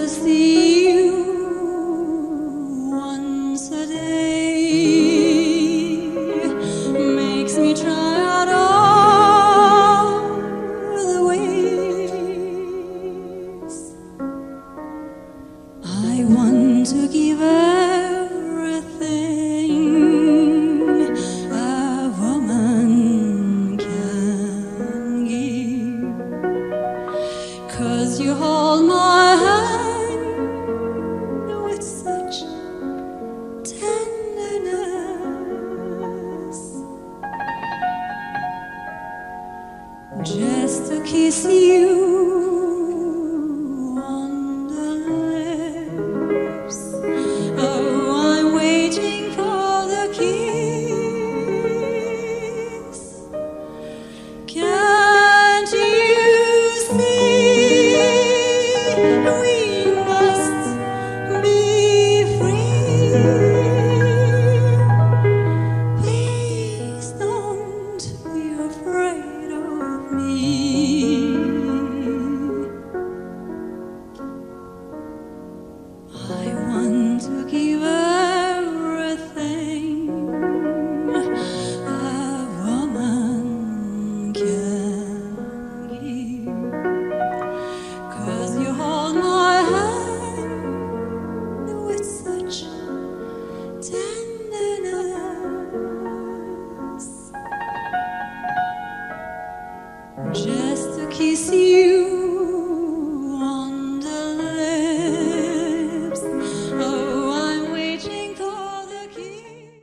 to see you once a day makes me try out all the ways. I want to give everything a woman can give, 'cause you hold my hand with such tenderness. Just to kiss you